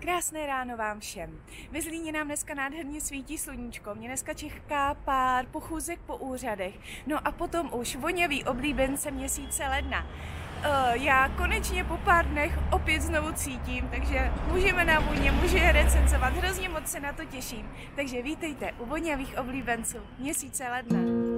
Krásné ráno vám všem. Ve Zlíně nám dneska nádherně svítí sluníčko. Mě dneska čeká pár pochůzek po úřadech. No a potom už vonavý oblíbence měsíce ledna. Já konečně po pár dnech opět znovu cítím, takže můžeme na vůně, můžu je recenzovat. Hrozně moc se na to těším. Takže vítejte u vonavých oblíbenců měsíce ledna.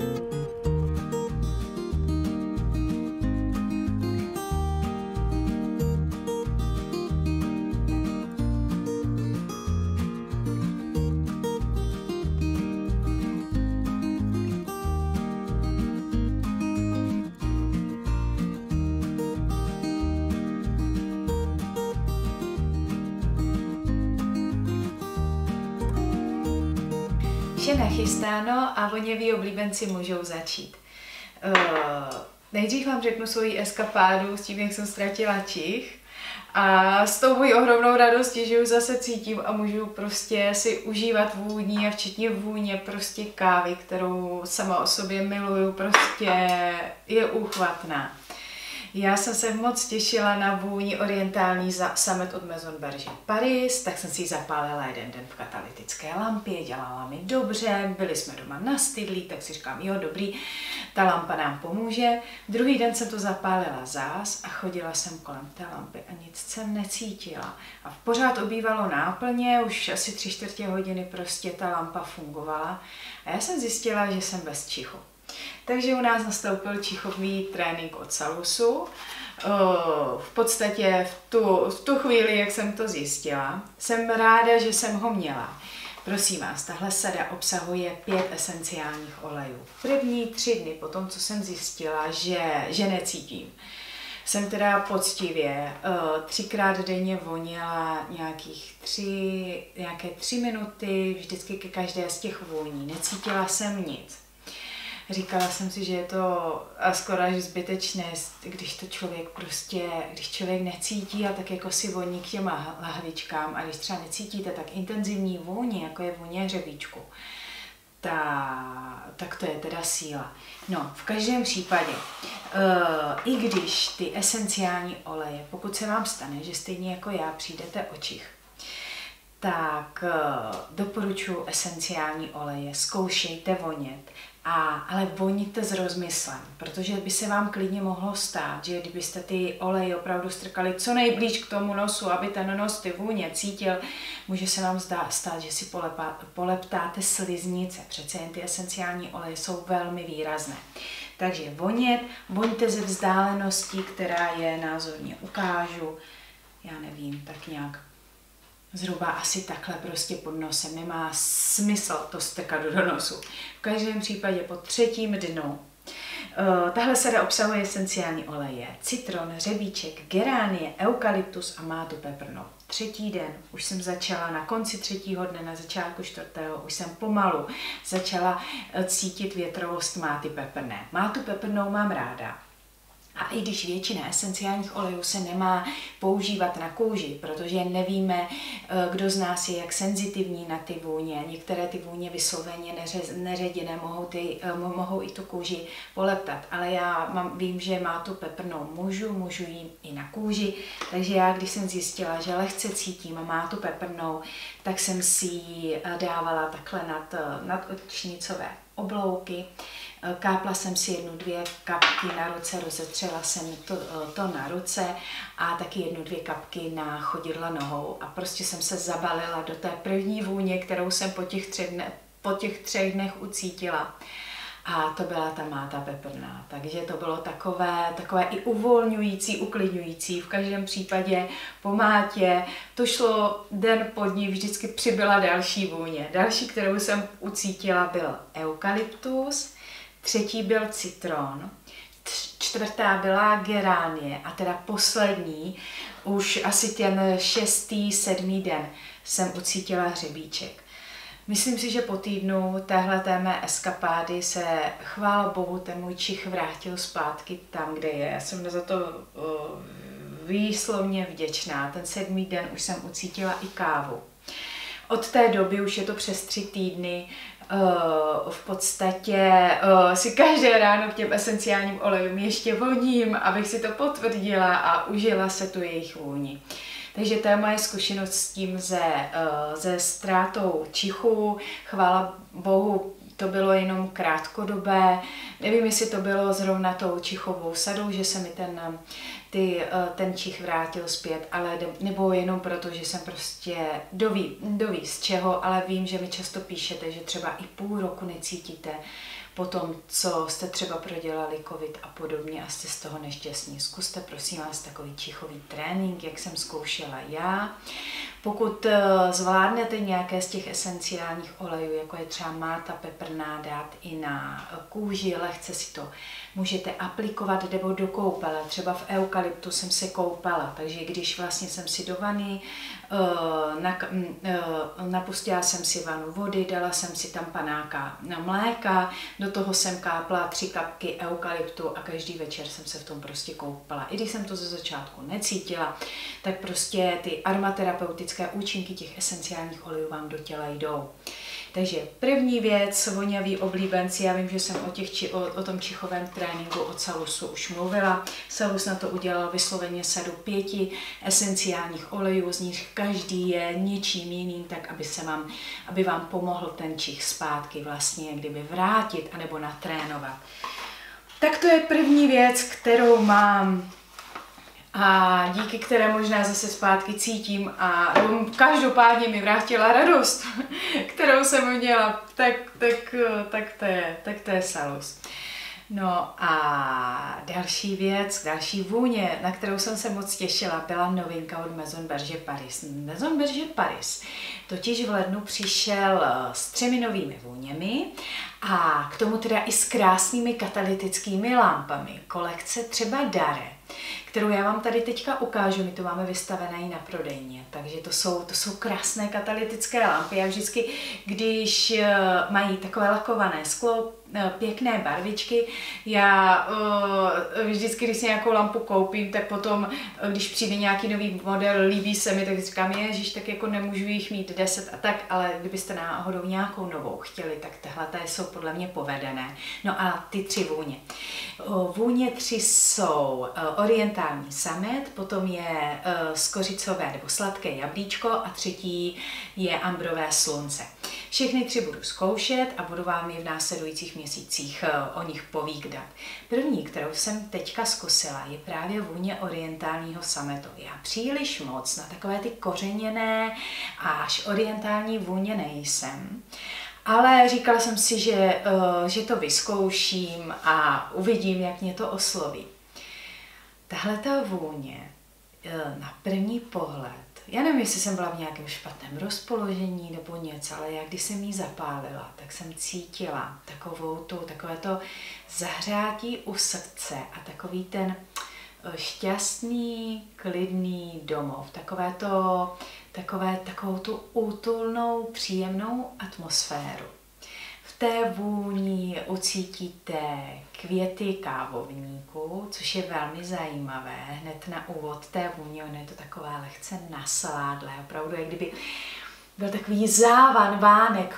Vše nachystáno a voněví oblíbenci můžou začít. Nejdřív vám řeknu svoji eskapádu s tím, jak jsem ztratila čich. A s tou mojí ohromnou radostí, že už zase cítím a můžu prostě si užívat vůni a včetně vůně prostě kávy, kterou sama o sobě miluju, prostě je úchvatná. Já jsem se moc těšila na vůni orientální summit od Maison Berger Paris, tak jsem si ji zapálila jeden den v katalytické lampě, dělala mi dobře, byli jsme doma na stydlí, tak si říkám, jo, dobrý, ta lampa nám pomůže. Druhý den jsem to zapálila zás a chodila jsem kolem té lampy a nic jsem necítila. A pořád obývalo náplně, už asi 3/4 hodiny prostě ta lampa fungovala a já jsem zjistila, že jsem bez čichu. Takže u nás nastoupil čichový trénink od Salusu. V podstatě v tu chvíli, jak jsem to zjistila, jsem ráda, že jsem ho měla. Prosím vás, tahle sada obsahuje 5 esenciálních olejů. První 3 dny po tom, co jsem zjistila, že necítím, jsem teda poctivě 3krát denně voněla nějaké 3 minuty, vždycky ke každé z těch vůní. Necítila jsem nic. Říkala jsem si, že je to skoro až zbytečné, když člověk necítí a tak jako si voní k těm lahvičkám a když třeba necítíte tak intenzivní vůni, jako je vůně hřebíčku, tak to je teda síla. No, v každém případě, i když ty esenciální oleje, pokud se vám stane, že stejně jako já přijdete o čich, tak doporučuji esenciální oleje, zkoušejte vonět, ale voníte s rozmyslem, protože by se vám klidně mohlo stát, že kdybyste ty oleje opravdu strkali co nejblíž k tomu nosu, aby ten nos ty vůně cítil, může se vám stát, že si poleptáte sliznice. Přece jen ty esenciální oleje jsou velmi výrazné. Takže voňte ze vzdálenosti, která je názorně ukážu, já nevím, tak nějak zhruba asi takhle prostě pod nosem. Nemá smysl to strkat do nosu. V každém případě po 3. dnu tahle sada obsahuje esenciální oleje. Citron, hřebíček, geránie, eukalyptus a mátu peprnou. 3. den už jsem začala, na konci 3. dne, na začátku 4. už jsem pomalu začala cítit větrovost máty peprné. Mátu peprnou mám ráda. A i když většina esenciálních olejů se nemá používat na kůži, protože nevíme, kdo z nás je jak senzitivní na ty vůně, některé ty vůně vysloveně neředěné mohou i tu kůži poleptat, ale já vím, že mátu peprnou můžu jí i na kůži, takže já, když jsem zjistila, že lehce cítím mátu peprnou, tak jsem si ji dávala takhle nad očnicové oblouky. Kápla jsem si 1-2 kapky na ruce, rozetřela jsem to na ruce a taky 1-2 kapky na chodidla nohou a prostě jsem se zabalila do té první vůně, kterou jsem po těch 3 dnech ucítila. A to byla ta máta peprná, takže to bylo takové i uvolňující, uklidňující. V každém případě po mátě to šlo den pod ní, vždycky přibyla další vůně. Další, kterou jsem ucítila, byl eukalyptus, 3. byl citron, 4. byla geránie a teda poslední, už asi ten 6., 7. den jsem ucítila hřebíček. Myslím si, že po týdnu téhleté mé eskapády se, chvála Bohu, ten můj čich vrátil zpátky tam, kde je. Já jsem za to výslovně vděčná. Ten 7. den už jsem ucítila i kávu. Od té doby už je to přes 3 týdny. V podstatě si každé ráno k těm esenciálním olejům ještě voním, abych si to potvrdila a užila se tu jejich vůni. Takže to je moje zkušenost s tím se ztrátou čichu. Chvála Bohu, to bylo jenom krátkodobé. Nevím, jestli to bylo zrovna tou čichovou sadou, že se mi ten čich vrátil zpět, ale nebo jenom proto, že jsem prostě doví z čeho, ale vím, že mi často píšete, že třeba i půl roku necítíte po tom, co jste třeba prodělali covid a podobně a jste z toho nešťastní. Zkuste prosím vás takový čichový trénink, jak jsem zkoušela já. Pokud zvládnete nějaké z těch esenciálních olejů, jako je třeba máta peprná, dát i na kůži, lehce si to můžete aplikovat nebo do koupele. Třeba v eukalyptu jsem se koupala, takže když vlastně jsem si do vany, napustila jsem si vanu vody, dala jsem si tam panáka na mléka, do toho jsem kápla 3 kapky eukalyptu a každý večer jsem se v tom prostě koupala. I když jsem to ze začátku necítila, tak prostě ty aromaterapeutické účinky těch esenciálních olejů vám do těla jdou. Takže první věc, voňavý oblíbenci, já vím, že jsem o tom čichovém tréninku od Salusu už mluvila. Salus na to udělal vysloveně sadu 5 esenciálních olejů, z nich každý je něčím jiným, tak aby vám pomohl ten čich zpátky vlastně kdyby vrátit anebo natrénovat. Tak to je první věc, kterou mám a díky které možná zase zpátky cítím a každopádně mi vrátila radost, kterou jsem měla, tak to je Salus. No a další věc, další vůně, na kterou jsem se moc těšila, byla novinka od Maison Berger Paris. Maison Berger Paris totiž v lednu přišel s 3 novými vůněmi a k tomu teda i s krásnými katalytickými lampami. Kolekce třeba Dare, kterou já vám tady teďka ukážu, my to máme vystavené i na prodejně, takže to jsou krásné katalytické lampy. Já vždycky, když mají takové lakované sklo, pěkné barvičky, já vždycky, když si nějakou lampu koupím, tak potom, když přijde nějaký nový model, líbí se mi, tak říkám, ježiš, tak jako nemůžu jich mít 10 a tak, ale kdybyste náhodou nějakou novou chtěli, tak tyhle jsou podle mě povedené. No a ty 3 vůně. Vůně 3 jsou orientální samet, potom je skořicové nebo sladké jablíčko a 3. je ambrové slunce. Všechny 3 budu zkoušet a budu vám je v následujících měsících o nich povídat. První, kterou jsem teďka zkusila, je právě vůně orientálního sametu. Já příliš moc na takové ty kořeněné a až orientální vůně nejsem. Ale říkala jsem si, že to vyzkouším a uvidím, jak mě to osloví. Tahle ta vůně na první pohled, já nevím, jestli jsem byla v nějakém špatném rozpoložení nebo něco, ale já když jsem ji zapálila, tak jsem cítila takové to zahřátí u srdce a takový ten šťastný, klidný domov, takovou tu útulnou, příjemnou atmosféru. V té vůni ucítíte květy kávovníku, což je velmi zajímavé. Hned na úvod té vůně, ono je to takové lehce nasládlé, opravdu jak kdyby byl takový závan vánek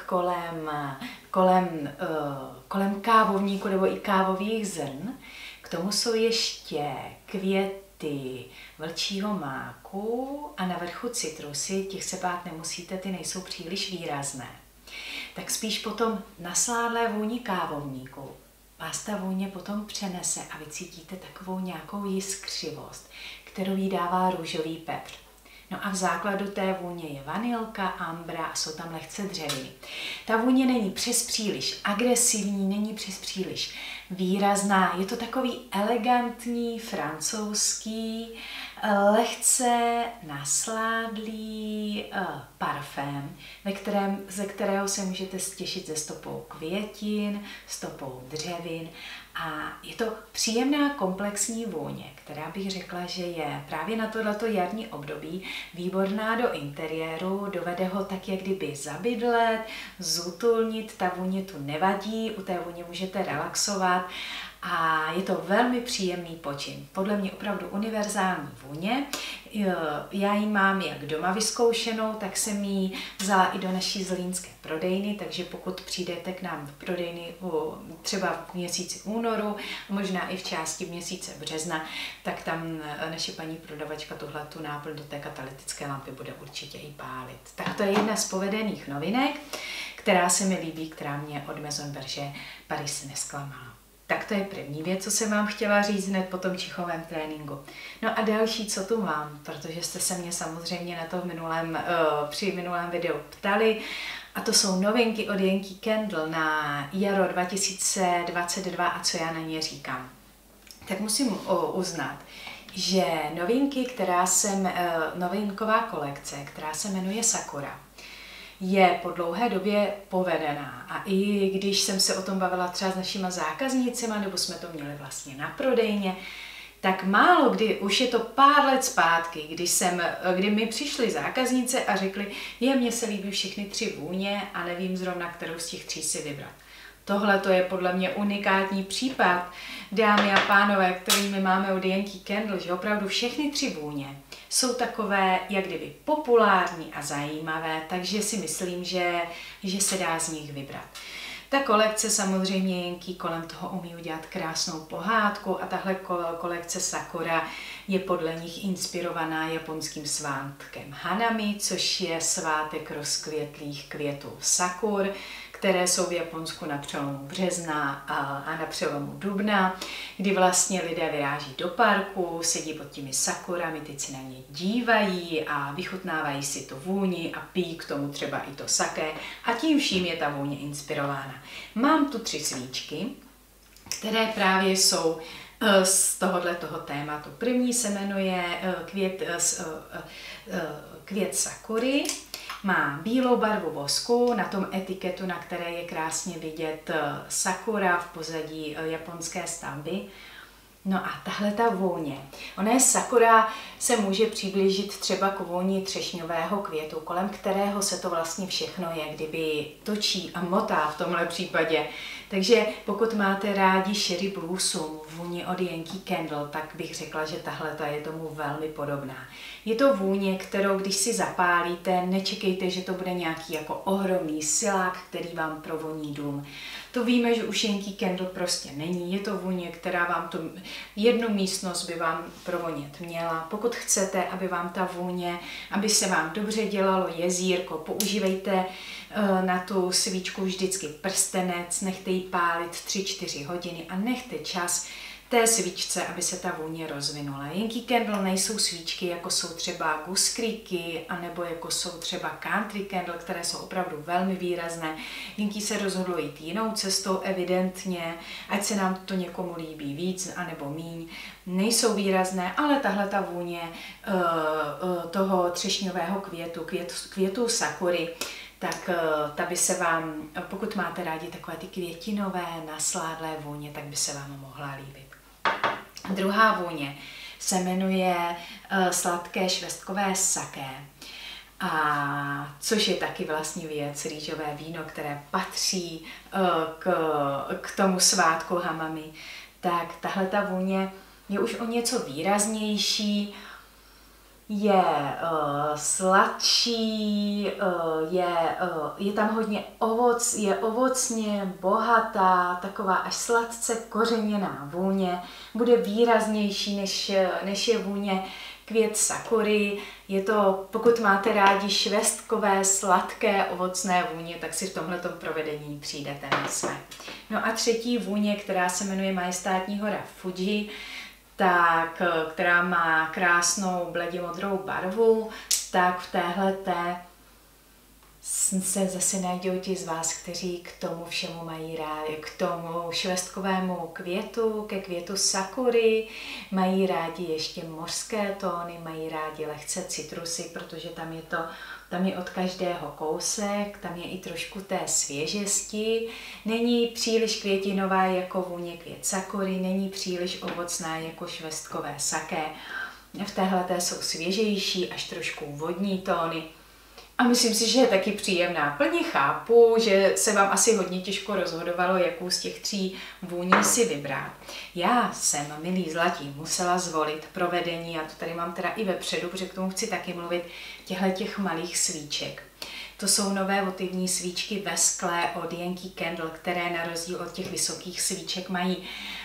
kolem kávovníku nebo i kávových zrn. K tomu jsou ještě květy vlčího máku a na vrchu citrusy, těch se bát nemusíte, ty nejsou příliš výrazné. Tak spíš potom nasládlé vůni kávovníku vás ta vůně potom přenese a vy cítíte takovou nějakou jiskřivost, kterou jí dává růžový pepř. No a v základu té vůně je vanilka, ambra a jsou tam lehce dřeviny. Ta vůně není přes příliš agresivní, není přes příliš výrazná. Je to takový elegantní, francouzský, lehce nasládlý parfém, ze kterého se můžete stěšit ze stopou květin, stopou dřevin. A je to příjemná komplexní vůně, která bych řekla, že je právě na tohleto jarní období výborná do interiéru, dovede ho tak, jak kdyby zabydlet, zútulnit, ta vůně tu nevadí, u té vůně můžete relaxovat a je to velmi příjemný počin. Podle mě opravdu univerzální vůně. Já ji mám jak doma vyzkoušenou, tak jsem ji vzala i do naší zlínské prodejny, takže pokud přijdete k nám v prodejny třeba v měsíci únoru, možná i v části měsíce března, tak tam naše paní prodavačka tu náplň do té katalytické lampy bude určitě i pálit. Tak to je jedna z povedených novinek, která se mi líbí, která mě od Maison Berger Paris nesklamala. Tak to je první věc, co jsem vám chtěla říct hned po tom čichovém tréninku. No a další, co tu mám, protože jste se mě samozřejmě na to při minulém videu ptali, a to jsou novinky od Yankee Candle na jaro 2022 a co já na ně říkám. Tak musím uznat, že novinková kolekce, která se jmenuje Sakura, je po dlouhé době povedená. A i když jsem se o tom bavila třeba s našima zákaznicima, nebo jsme to měli vlastně na prodejně, tak málo kdy, už je to pár let zpátky, kdy mi přišly zákaznice a řekli, mně se líbí všechny 3 vůně a nevím zrovna, kterou z těch 3 si vybrat. Tohle to je podle mě unikátní případ, dámy a pánové, který my máme od Yankee Candle, že opravdu všechny 3 vůně jsou takové, jak kdyby populární a zajímavé, takže si myslím, že se dá z nich vybrat. Ta kolekce samozřejmě Yankee kolem toho umí udělat krásnou pohádku a tahle kolekce Sakura je podle nich inspirovaná japonským svátkem Hanami, což je svátek rozkvětlých květů sakur, které jsou v Japonsku na přelomu března a na přelomu dubna, kdy vlastně lidé vyráží do parku, sedí pod těmi sakurami, teď se na ně dívají a vychutnávají si to vůni a pijí k tomu třeba i to sake a tím vším je ta vůně inspirována. Mám tu 3 svíčky, které právě jsou z tohoto tématu. První se jmenuje květ sakury. Má bílou barvu vosku, na tom etiketu, na které je krásně vidět sakura v pozadí japonské stavby. No a tahle ta vůně. Sakura se může přiblížit třeba k vůni třešňového květu, kolem kterého se to vlastně všechno jak kdyby točí a motá v tomhle případě. Takže pokud máte rádi Cherry Blossom, vůni od Yankee Candle, tak bych řekla, že tahle je tomu velmi podobná. Je to vůně, kterou když si zapálíte, nečekejte, že to bude nějaký jako ohromný silák, který vám provoní dům. To víme, že už Yankee Candle prostě není. Je to vůně, která vám tu jednu místnost by vám provonět měla. Pokud chcete, aby vám ta vůně, aby se vám dobře dělalo jezírko, používejte na tu svíčku vždycky prstenec, nechte ji pálit 3-4 hodiny a nechte čas té svíčce, aby se ta vůně rozvinula. Yankee Candle nejsou svíčky, jako jsou třeba Goose Creeky, anebo jako jsou třeba Country Candle, které jsou opravdu velmi výrazné. Yankee se rozhodlo jít jinou cestou, evidentně, ať se nám to někomu líbí víc, anebo míň. Nejsou výrazné, ale tahle ta vůně toho třešňového květu sakury, tak ta by se vám, pokud máte rádi takové ty květinové, nasládlé vůně, tak by se vám mohla líbit. Druhá vůně se jmenuje sladké švestkové saké, což je taky vlastně věc, rýžové víno, které patří k tomu svátku Hamami. Tak tahle ta vůně je už o něco výraznější, je sladší, je tam hodně je ovocně bohatá, taková až sladce kořeněná vůně, bude výraznější než je vůně květ sakury. Je to, pokud máte rádi švestkové, sladké, ovocné vůně, tak si v tomhletom provedení přijdete na své. No a třetí vůně, která se jmenuje Majestátní hora Fuji, která má krásnou bledě-modrou barvu, tak v téhleté se zase najdou ti z vás, kteří k tomu všemu mají rádi, k tomu švestkovému květu, ke květu sakury, mají rádi ještě mořské tóny, mají rádi lehce citrusy, protože tam je od každého kousek, tam je i trošku té svěžesti, není příliš květinová jako vůně květ sakury, není příliš ovocná jako švestkové saké. V téhleté jsou svěžejší, až trošku vodní tóny. A myslím si, že je taky příjemná. Plně chápu, že se vám asi hodně těžko rozhodovalo, jakou z těch 3 vůní si vybrat. Já jsem, milí zlatí, musela zvolit provedení, já to tady mám teda i vepředu, protože k tomu chci taky mluvit, těch malých svíček. To jsou nové votivní svíčky ve skle od Yankee Candle, které na rozdíl od těch vysokých svíček mají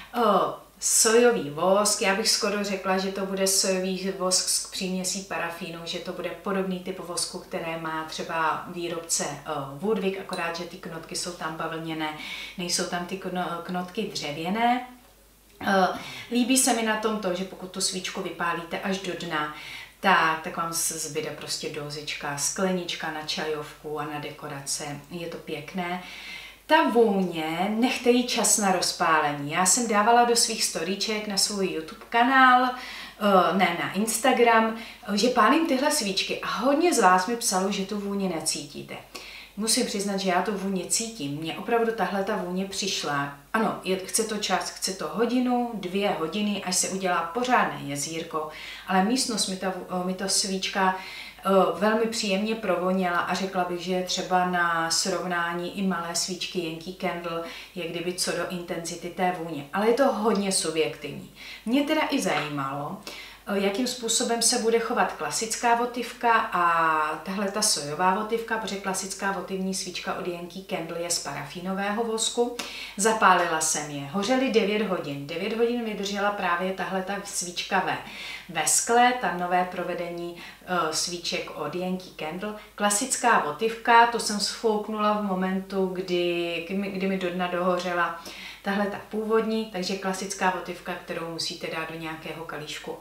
sojový vosk. Já bych skoro řekla, že to bude sojový vosk s příměsí parafínu, že to bude podobný typ vosku, které má třeba výrobce Woodwick, akorát, že ty knotky jsou tam bavlněné, nejsou tam ty knotky dřevěné. Líbí se mi na tom to, že pokud tu svíčku vypálíte až do dna, tak vám zbyde prostě dozička, sklenička na čajovku a na dekorace. Je to pěkné. Ta vůně, nechte jí čas na rozpálení. Já jsem dávala do svých storíček na svůj YouTube kanál, ne na Instagram, že pálím tyhle svíčky a hodně z vás mi psalo, že tu vůni necítíte. Musím přiznat, že já tu vůni cítím. Mně opravdu tahle ta vůně přišla. Ano, chce to čas, chce to 1-2 hodiny, až se udělá pořádné jezírko, ale místnost mi ta svíčka velmi příjemně provoněla a řekla bych, že třeba na srovnání i malé svíčky Yankee Candle je kdyby co do intenzity té vůně. Ale je to hodně subjektivní. Mě teda i zajímalo, jakým způsobem se bude chovat klasická votivka a tahle ta sojová votivka, protože klasická votivní svíčka od Yankee Candle je z parafínového vosku. Zapálila jsem je, hořely 9 hodin. 9 hodin vydržela právě tahle ta svíčka ve skle, tam nové provedení svíček od Yankee Candle. Klasická votivka, to jsem sfouknula v momentu, kdy mi do dna dohořela tahle ta původní, takže klasická votivka, kterou musíte dát do nějakého kalíšku,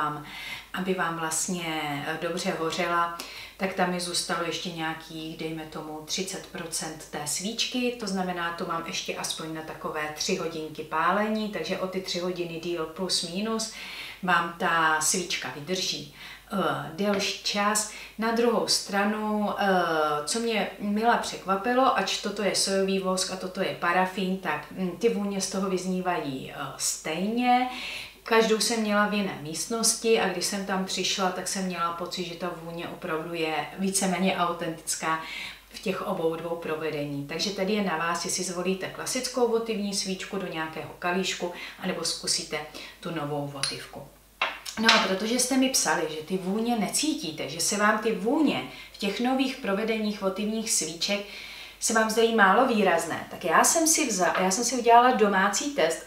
aby vám vlastně dobře hořela, tak tam mi zůstalo ještě nějakých, dejme tomu, 30% té svíčky, to znamená, to mám ještě aspoň na takové 3 hodinky pálení, takže o ty 3 hodiny díl plus minus vám ta svíčka vydrží delší čas. Na druhou stranu, co mě mile překvapilo, ač toto je sojový vosk a toto je parafín, tak ty vůně z toho vyznívají stejně. Každou jsem měla v jiné místnosti a když jsem tam přišla, tak jsem měla pocit, že ta vůně opravdu je víceméně autentická v těch obou 2 provedení. Takže tady je na vás, jestli zvolíte klasickou votivní svíčku do nějakého kalíšku, anebo zkusíte tu novou votivku. No a protože jste mi psali, že ty vůně necítíte, že se vám ty vůně v těch nových provedeních votivních svíček se vám zdají málo výrazné, tak já jsem si udělala domácí test a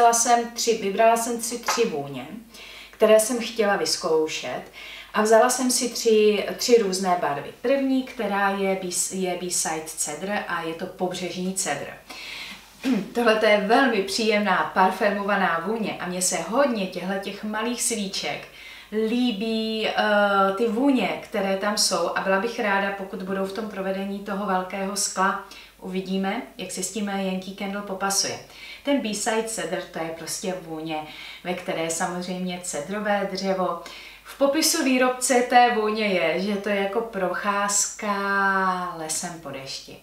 vybrala jsem 3 vůně, které jsem chtěla vyzkoušet a vzala jsem si 3 různé barvy. První, která je B-side cedr a je to pobřežní cedr. Tohle je velmi příjemná parfémovaná vůně a mně se hodně těch malých svíček líbí ty vůně, které tam jsou a byla bych ráda, pokud budou v tom provedení toho velkého skla. Uvidíme, jak se s tím Yankee Candle popasuje. Ten B-side cedr, to je prostě vůně, ve které je samozřejmě cedrové dřevo. V popisu výrobce té vůně je, že to je jako procházka lesem po dešti.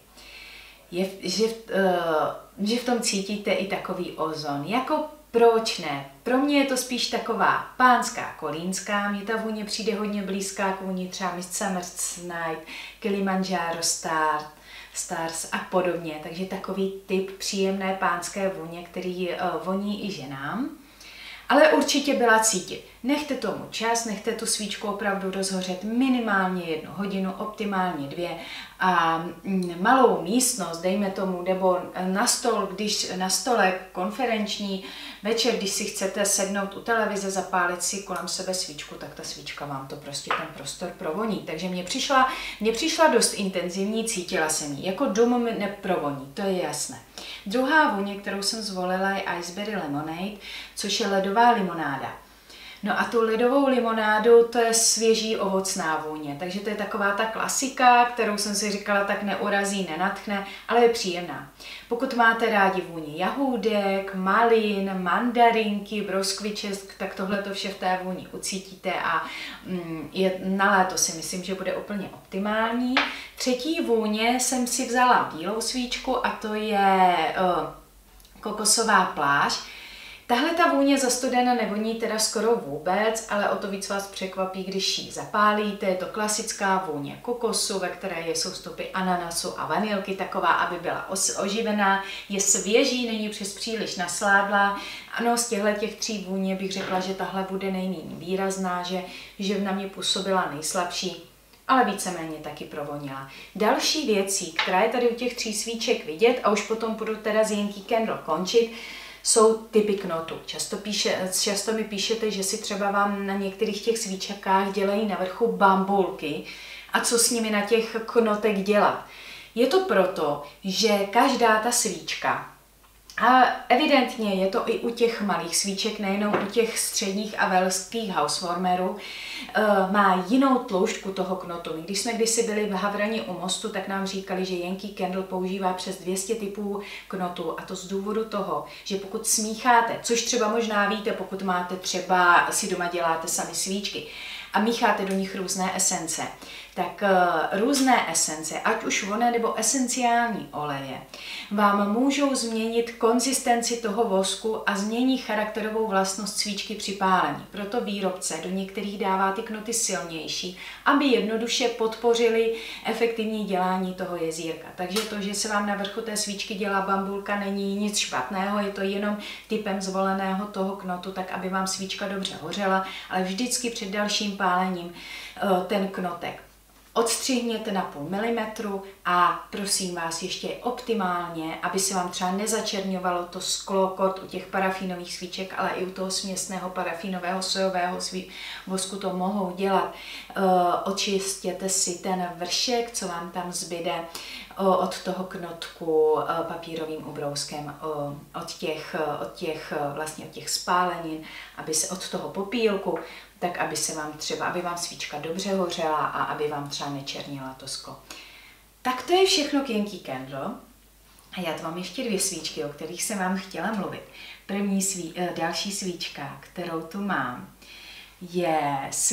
Že v tom cítíte i takový ozon. Jako proč ne? Pro mě je to spíš taková pánská kolínská, mně ta vůně přijde hodně blízká k vůni třeba Midsummer's Night, Kilimanjaro Stars a podobně. Takže takový typ příjemné pánské vůně, který voní i ženám. Ale určitě byla cítit. Nechte tomu čas, nechte tu svíčku opravdu rozhořet minimálně 1 hodinu, optimálně 2 a malou místnost, dejme tomu, nebo na stole konferenční večer, když si chcete sednout u televize, zapálit si kolem sebe svíčku, tak ta svíčka vám to prostě ten prostor provoní. Takže mě přišla dost intenzivní, cítila jsem ji. Jako dům mi neprovoní, to je jasné. Druhá vůně, kterou jsem zvolila, je Iceberry Lemonade, což je ledová limonáda. No a tu ledovou limonádu, to je svěží ovocná vůně, takže to je taková ta klasika, kterou jsem si říkala, tak neurazí, nenadchne, ale je příjemná. Pokud máte rádi vůni jahůdek, malin, mandarinky, broskviče, tak tohle to vše v té vůni ucítíte a na léto si myslím, že bude úplně optimální. Třetí vůně jsem si vzala bílou svíčku a to je kokosová pláž, Tahle ta vůně za studena nevoní teda skoro vůbec, ale o to víc vás překvapí, když ji zapálíte. Je to klasická vůně kokosu, ve které jsou stopy ananasu a vanilky, taková, aby byla oživená, je svěží, není přes příliš nasládlá. Ano, z těch tří vůně bych řekla, že tahle bude nejméně výrazná, že na mě působila nejslabší, ale víceméně taky provonila. Další věcí, která je tady u těch 3 svíček vidět, a už potom budu teda z Yankee Candle končit, jsou typy knotů. Často mi píšete, že si třeba vám na některých těch svíčekách dělají na vrchu bambulky a co s nimi na těch knotech dělat. Je to proto, že každá ta svíčka, a evidentně je to i u těch malých svíček, nejenom u těch středních a velkých housewarmerů, má jinou tloušťku toho knotu. My, když jsme kdysi byli v Havrani u mostu, tak nám říkali, že Yankee Candle používá přes 200 typů knotů, a to z důvodu toho, že pokud smícháte, což třeba možná víte, pokud máte třeba, si doma děláte sami svíčky a mícháte do nich různé esence, tak různé esence, ať už voné nebo esenciální oleje, vám můžou změnit konzistenci toho vosku a změní charakterovou vlastnost svíčky při pálení. Proto výrobce do některých dává ty knoty silnější, aby jednoduše podpořili efektivní dělání toho jezírka. Takže to, že se vám na vrchu té svíčky dělá bambulka, není nic špatného, je to jenom typem zvoleného toho knotu, tak aby vám svíčka dobře hořela, ale vždycky před dalším pálením ten knotek odstřihněte na půl milimetru a prosím vás ještě optimálně, aby se vám třeba nezačerňovalo to sklo kort u těch parafínových svíček, ale i u toho směsného parafínového sojového vosku to mohou dělat. Očistěte si ten vršek, co vám tam zbyde od toho knotku papírovým ubrouskem, od těch spálenin, aby se od toho popílku, tak aby vám svíčka dobře hořela a aby vám třeba nečernila to sklo. Tak to je všechno k Yankee Candle. A já tu mám ještě 2 svíčky, o kterých jsem vám chtěla mluvit. Další svíčka, kterou tu mám, je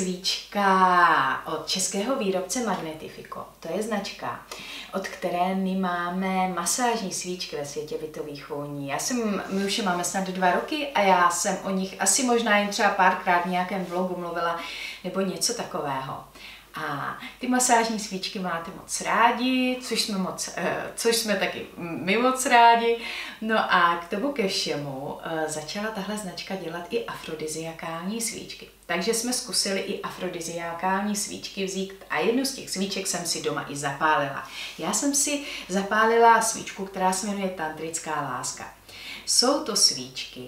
svíčka od českého výrobce Magnetifico. To je značka, od které my máme masážní svíčky ve světě bytových vůní. My už je máme snad 2 roky a já jsem o nich asi možná jen třeba párkrát v nějakém vlogu mluvila nebo něco takového. A ty masážní svíčky máte moc rádi, což jsme taky my moc rádi. No a k tomu ke všemu začala tahle značka dělat i afrodiziakální svíčky. Takže jsme zkusili i afrodiziakální svíčky vzít a jednu z těch svíček jsem si doma i zapálila. Já jsem si zapálila svíčku, která se jmenuje Tantrická láska. Jsou to svíčky,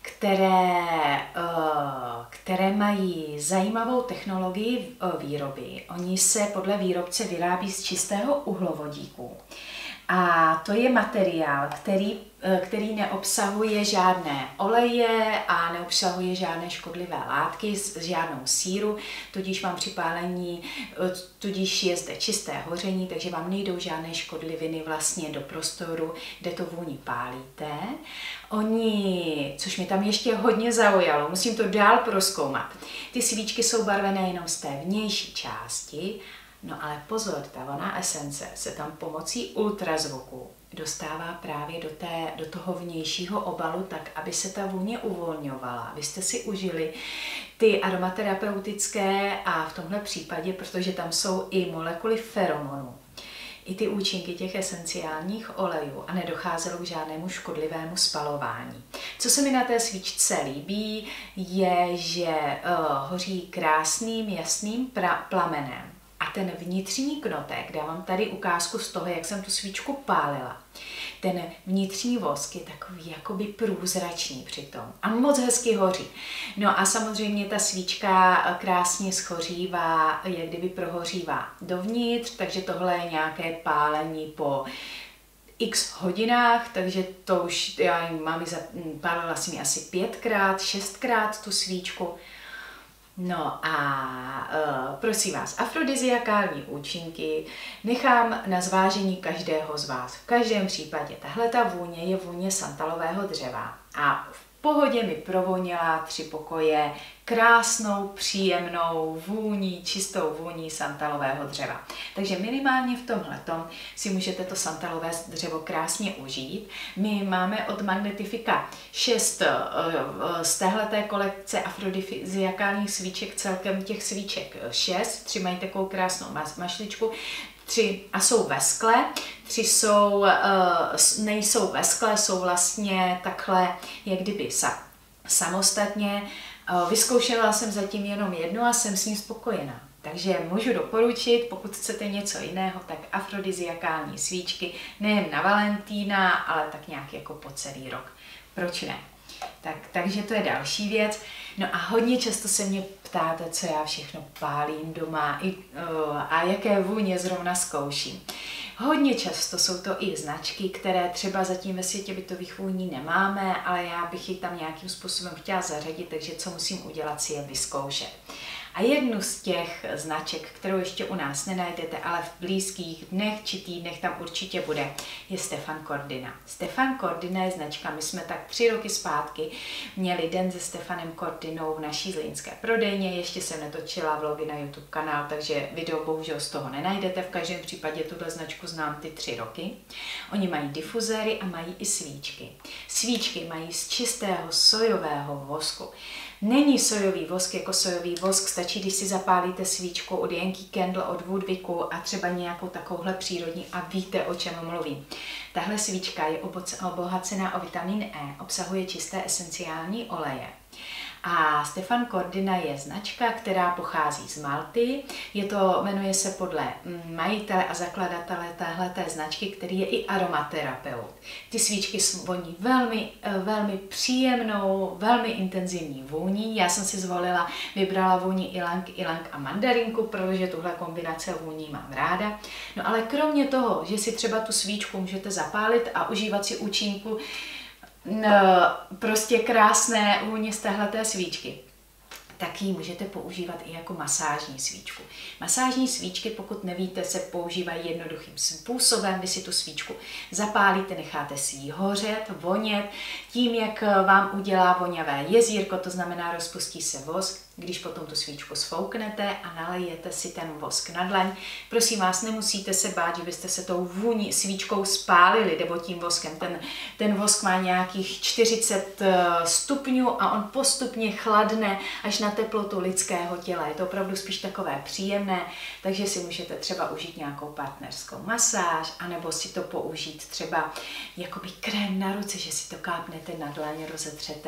které mají zajímavou technologii výroby. Oni se podle výrobce vyrábí z čistého uhlovodíku. A to je materiál, který neobsahuje žádné oleje a neobsahuje žádné škodlivé látky, žádnou síru, tudíž vám při pálení, tudíž je zde čisté hoření, takže vám nejdou žádné škodliviny vlastně do prostoru, kde to vůni pálíte. Což mi tam ještě hodně zaujalo, musím to dál prozkoumat. Ty svíčky jsou barvené jenom z té vnější části. No ale pozor, ta voná esence se tam pomocí ultrazvuku dostává právě do toho vnějšího obalu tak, aby se ta vůně uvolňovala. Abyste si užili ty aromaterapeutické a v tomhle případě, protože tam jsou i molekuly feromonů, i ty účinky těch esenciálních olejů a nedocházelo k žádnému škodlivému spalování. Co se mi na té svíčce líbí, je, že hoří krásným, jasným pramenem. A ten vnitřní knotek, dávám tady ukázku z toho, jak jsem tu svíčku pálila. Ten vnitřní vosk je takový jakoby průzračný přitom a moc hezky hoří. No a samozřejmě ta svíčka krásně schořívá, jak kdyby prohořívá dovnitř, takže tohle je nějaké pálení po x hodinách, takže to už pálila jsem ji asi 5krát, 6krát tu svíčku. No a prosím vás, afrodiziakální účinky nechám na zvážení každého z vás. V každém případě tahleta vůně je vůně santalového dřeva a v pohodě mi provonila 3 pokoje krásnou, příjemnou vůní, čistou vůní santalového dřeva. Takže minimálně v tomhletom si můžete to santalové dřevo krásně užít. My máme od Magnetifika 6 z téhleté kolekce afrodiziakálních svíček, celkem těch svíček 6, 3 mají takovou krásnou mašličku, 3 a jsou ve skle, 3 nejsou ve skle, jsou vlastně takhle, jak kdyby samostatně. Vyzkoušela jsem zatím jenom jednu a jsem s ní spokojená. Takže můžu doporučit, pokud chcete něco jiného, tak afrodiziakální svíčky, nejen na Valentína, ale tak nějak jako po celý rok. Proč ne? Takže to je další věc. No a hodně často se mě ptáte, co já všechno pálím doma a jaké vůně zrovna zkouším. Hodně často jsou to i značky, které třeba zatím ve světě bytových vůní nemáme, ale já bych ji tam nějakým způsobem chtěla zařadit, takže co musím udělat, si je vyzkoušet. A jednu z těch značek, kterou ještě u nás nenajdete, ale v blízkých dnech či týdnech tam určitě bude, je Stefan Cordina. Stefan Cordina je značka, my jsme tak 3 roky zpátky měli den se Stefanem Cordinou v naší zlínské prodejně, ještě jsem netočila vlogy na YouTube kanál, takže video bohužel z toho nenajdete, v každém případě tuhle značku znám ty 3 roky. Oni mají difuzéry a mají i svíčky. Svíčky mají z čistého sojového vosku. Není sojový vosk jako sojový vosk, stačí, když si zapálíte svíčku od Yankee Candle, od Woodwicku a třeba nějakou takovouhle přírodní a víte, o čem mluvím. Tahle svíčka je obohacená o vitamin E, obsahuje čisté esenciální oleje. A Stefan Cordina je značka, která pochází z Malty. Jmenuje se podle majitele a zakladatele téhleté značky, který je i aromaterapeut. Ty svíčky voní velmi příjemnou, velmi intenzivní vůní. Já jsem si vybrala vůni ilang a mandarinku, protože tuhle kombinace vůní mám ráda. No ale kromě toho, že si třeba tu svíčku můžete zapálit a užívat si účinku prostě krásné vůně z téhleté svíčky, tak ji můžete používat i jako masážní svíčku. Masážní svíčky, pokud nevíte, se používají jednoduchým způsobem. Vy si tu svíčku zapálíte, necháte si ji hořet, vonět, tím, jak vám udělá voňavé jezírko, to znamená rozpustí se vosk. Když potom tu svíčku sfouknete a nalejete si ten vosk na dlaň, prosím vás, nemusíte se bát, že byste se tou vůní svíčkou spálili, nebo tím voskem. Ten vosk má nějakých 40 stupňů a on postupně chladne až na teplotu lidského těla. Je to opravdu spíš takové příjemné, takže si můžete třeba užít nějakou partnerskou masáž, anebo si to použít třeba jakoby krém na ruce, že si to kápnete na dlaň, rozetřete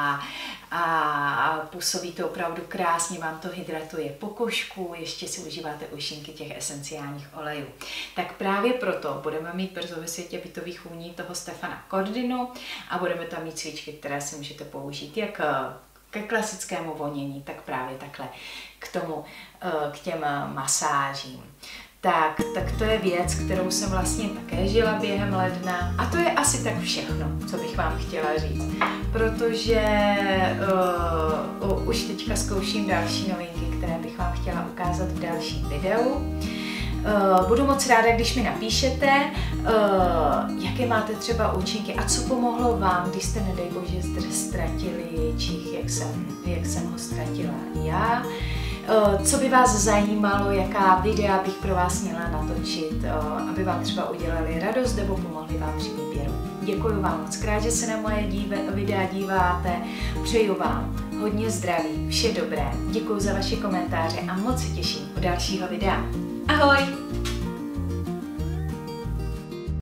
a působí to opravdu krásně, vám to hydratuje pokožku, ještě si užíváte účinky těch esenciálních olejů. Tak právě proto budeme mít brzo ve světě bytových vůní toho Stefana Cordinu a budeme tam mít svíčky, které si můžete použít jak ke klasickému vonění, tak právě takhle k těm masážím. Tak to je věc, kterou jsem vlastně také žila během ledna a to je asi tak všechno, co bych vám chtěla říct, protože už teďka zkouším další novinky, které bych vám chtěla ukázat v dalším videu. Budu moc ráda, když mi napíšete, jaké máte třeba účinky a co pomohlo vám, když jste, nedej bože, ztratili čich, jak jsem ho ztratila já. Co by vás zajímalo, jaká videa bych pro vás měla natočit, aby vám třeba udělali radost nebo pomohli vám při výběru. Děkuji vám moc krát, že se na moje videa díváte, přeju vám hodně zdraví, vše dobré, děkuji za vaše komentáře a moc se těším u dalšího videa. Ahoj!